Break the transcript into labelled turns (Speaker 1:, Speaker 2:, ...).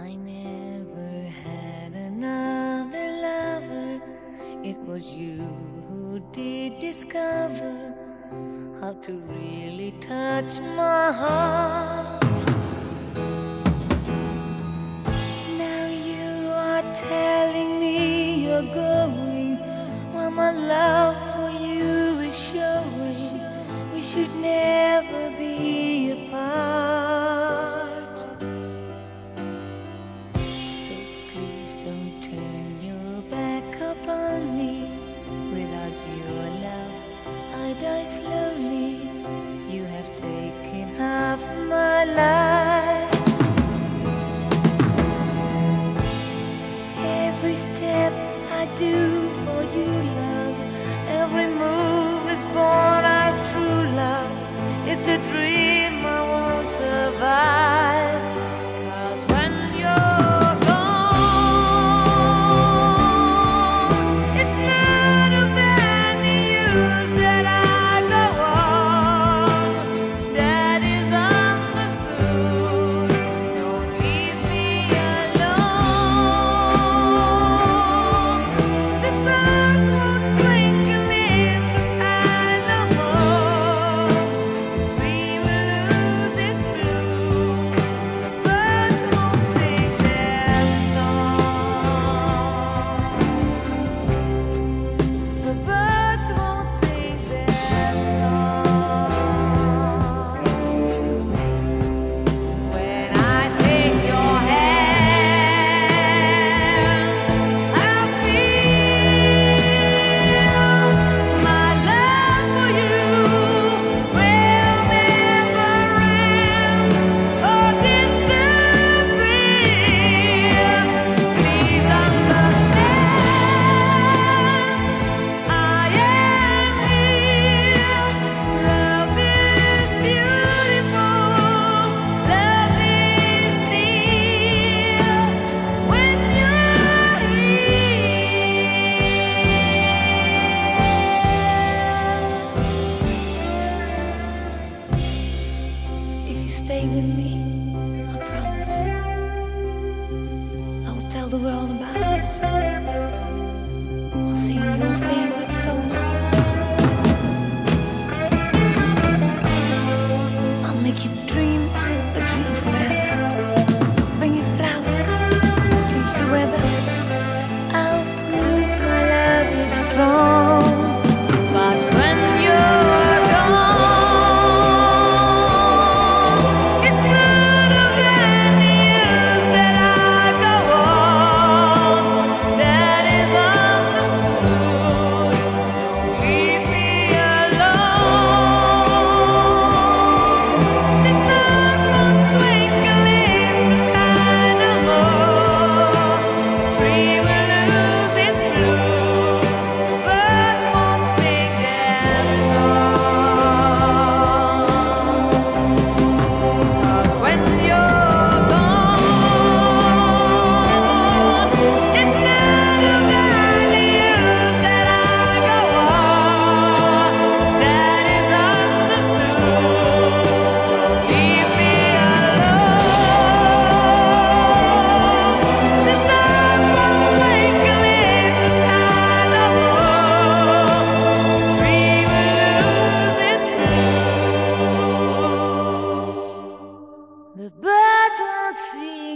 Speaker 1: I never had another lover. It was you who did discover how to really touch my heart. Now you are telling me you're going, while my love for you is showing. We should never be apart. So please don't turn your back upon me. Without your love, I die slowly. You have taken half my life. Every step I do for you, love, every move is born out of true love. It's a dream I won't survive. 'Cause when you're gone, it's not of any use that I go on. That is understood. Don't leave me alone. The stars won't twinkle in the sky no more. The tree will lose its bloom. The birds won't sing their song. The birds won't sing their song. When I take your hand, I feel my love for you will never end or disappear. Please understand, I am here. Love is beautiful, love is near when you're here. If you stay with me, I promise I will tell the world about us. I'll sing your favorite song. I'll make you dream a dream forever. Bring you flowers, change the weather. I'll prove my love is strong. But when you're gone, it's not of any use that I go on. That is understood. Leave me alone. The stars won't twinkle in the sky no more. The tree will lose its bloom. Birds won't sing their song. 'Cause when you're gone, it's not of any use that I go on. That is understood. Leave me alone. The stars won't twinkle in the sky no more. The tree will lose its bloom. The birds won't sing